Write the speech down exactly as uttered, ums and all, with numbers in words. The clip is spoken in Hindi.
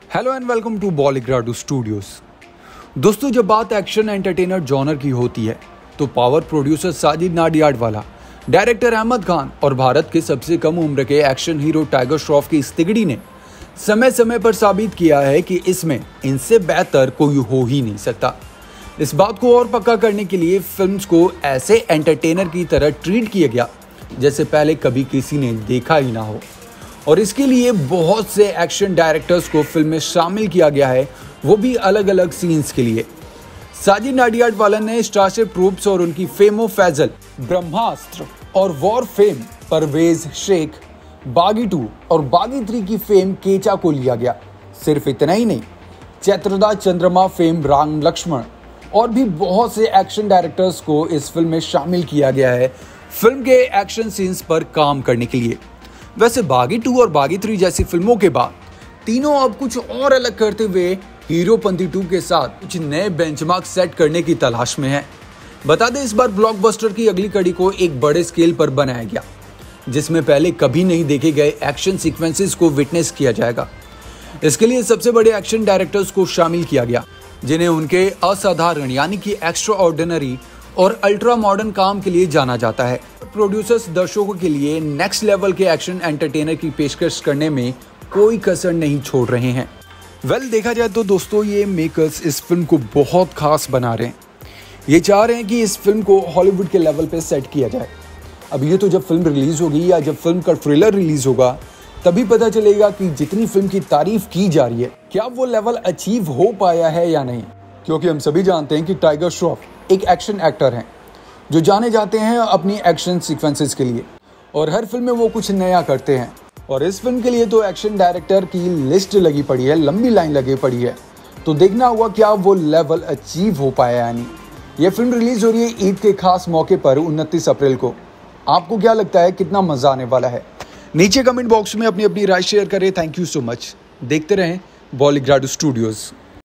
Hello and welcome to Bollygrado studios. दोस्तों, जब बात एक्शन एंटरटेनर जॉनर की होती है तो power producer Sajid Nadiadwala, director Ahmed Khan और भारत के सबसे कम उम्र के एक्शन हीरो टाइगर श्रॉफ की इस तिगड़ी ने समय समय पर साबित किया है कि इसमें इनसे बेहतर कोई हो ही नहीं सकता। इस बात को और पक्का करने के लिए फिल्म्स को ऐसे एंटरटेनर की तरह ट्रीट किया गया जैसे पहले कभी किसी ने देखा ही ना हो, और इसके लिए बहुत से एक्शन डायरेक्टर्स को फिल्म में शामिल किया गया है, वो भी अलग अलग सीन्स के लिए। साजिद नाडियाडवाला ने स्टारशिप ट्रूप्स और उनकी फेमो फैजल, ब्रह्मास्त्र और वॉर फेम परवेज शेख, बागी टू और बागी थ्री की फेम केचा को लिया गया। सिर्फ इतना ही नहीं, चैत्रदा चंद्रमा फेम राम लक्ष्मण और भी बहुत से एक्शन डायरेक्टर्स को इस फिल्म में शामिल किया गया है फिल्म के एक्शन सीन्स पर काम करने के लिए। वैसे बागी टू और बागी थ्री जैसी फिल्मों के बाद तीनों अब कुछ और अलग करते हुए हीरोपंती टू के साथ कुछ नए बेंचमार्क सेट करने की तलाश में है। बता दें, इस बार ब्लॉकबस्टर की अगली कड़ी को एक बड़े स्केल पर बनाया गया, जिसमें पहले कभी नहीं देखे गए एक्शन सीक्वेंसेस को विटनेस किया जाएगा। इसके लिए सबसे बड़े एक्शन डायरेक्टर्स को शामिल किया गया, जिन्हें उनके असाधारण यानी कि एक्स्ट्रा ऑर्डिनरी और अल्ट्रा मॉडर्न काम के लिए जाना जाता है। प्रोड्यूसर्स दर्शकों के लिए नेक्स्ट लेवल के एक्शन एंटरटेनर की पेशकश करने में कोई कसर नहीं छोड़ रहे हैं। वेल well, देखा जाए तो दोस्तों, ये मेकर्स इस फिल्म को बहुत खास बना रहे हैं। ये चाह रहे हैं कि इस फिल्म को हॉलीवुड के लेवल पे सेट किया जाए। अब ये तो जब फिल्म रिलीज होगी या जब फिल्म का ट्रेलर रिलीज होगा तभी पता चलेगा कि जितनी फिल्म की तारीफ की जा रही है क्या वो लेवल अचीव हो पाया है या नहीं, क्योंकि हम सभी जानते हैं कि टाइगर श्रॉफ एक एक्शन एक्टर हैं जो जाने जाते हैं अपनी एक्शन सीक्वेंसेस के लिए, और हर फिल्म में वो कुछ नया करते हैं। और इस फिल्म के लिए तो एक्शन डायरेक्टर की लिस्ट लगी पड़ी है, लंबी लाइन लगी पड़ी है, तो देखना हुआ क्या वो लेवल अचीव हो पाया यानी। ये फिल्म रिलीज हो रही है ईद के खास मौके पर उनतीस अप्रैल को। आपको क्या लगता है, कितना मजा आने वाला है? नीचे कमेंट बॉक्स में अपनी अपनी राय शेयर करें। Thank you so much. देखते रहें बॉलीग्राडो स्टूडियोज।